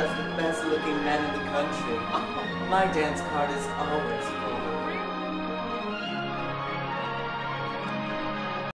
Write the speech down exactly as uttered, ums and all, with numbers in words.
has the best looking men in the country. My dance card is always full.